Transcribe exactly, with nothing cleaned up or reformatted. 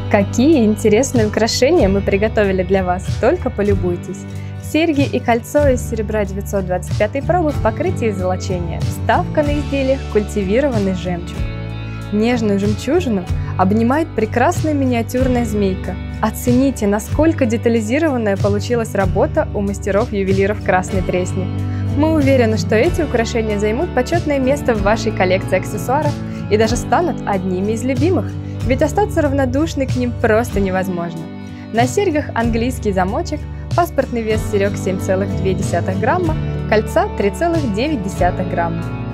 Какие интересные украшения мы приготовили для вас, только полюбуйтесь. Серьги и кольцо из серебра девятьсот двадцать пятой пробы в покрытии золочения, вставка на изделиях культивированный жемчуг. Нежную жемчужину обнимает прекрасная миниатюрная змейка. Оцените, насколько детализированная получилась работа у мастеров-ювелиров Красной Пресни. Мы уверены, что эти украшения займут почетное место в вашей коллекции аксессуаров и даже станут одними из любимых, ведь остаться равнодушной к ним просто невозможно. На серьгах английский замочек, паспортный вес серег семь целых две десятых грамма, кольца три целых девять десятых грамма.